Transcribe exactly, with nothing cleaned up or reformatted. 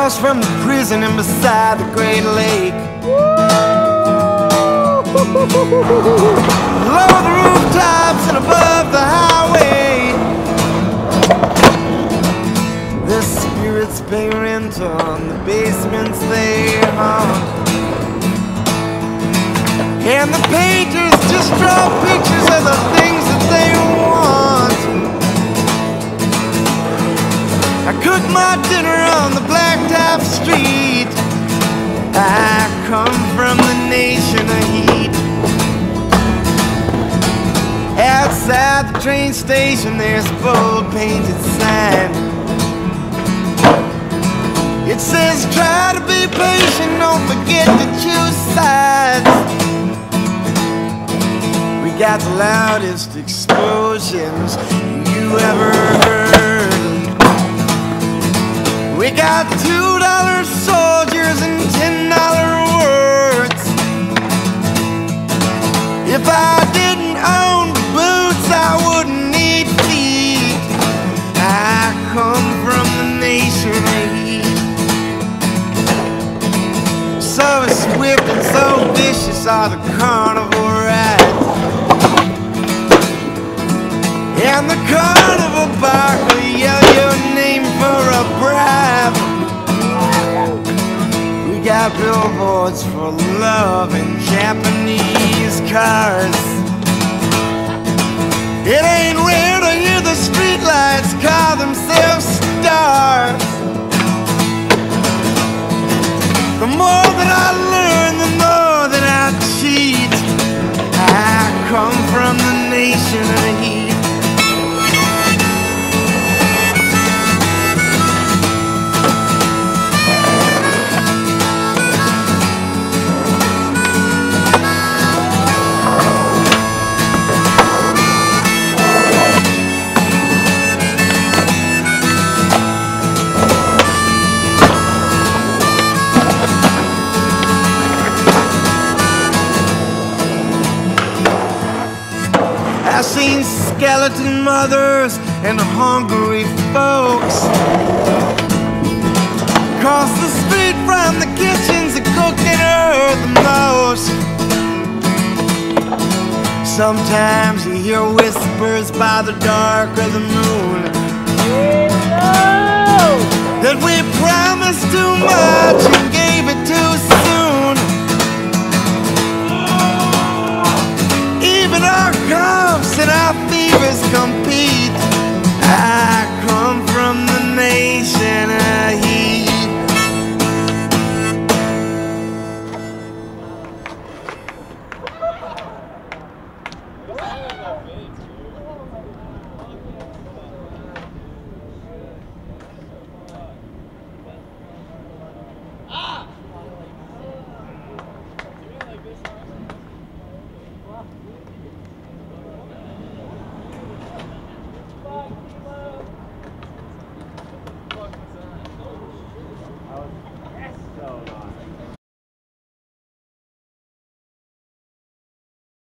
across from the prison and beside the Great Lake. Below the rooftops and above the highway, the spirits pay rent on the basements they haunt, and the painters just draw pictures of the things that they want. I cook my dinner on the blacktop street. I come from the nation of heat. Outside the train station there's a bold painted sign. It says try to be patient, don't forget to choose sides. We got the loudest explosions you ever heard. We got two dollar soldiers and ten dollar words. If I didn't own boots, I wouldn't need feet. I come from the nation of heat. So swift and so vicious are the carnival rides, and the carnival bar will yell your name for a bribe. We got billboards for love and Japanese cars. It ain't rare to hear the streetlights call themselves stars. The more that I learn, the more that I cheat. I come from the nation of heat. I've seen skeleton mothers and hungry folks across the street from the kitchens that cook and earth the most. Sometimes you hear whispers by the dark of the moon that we promised too much and gave it too soon.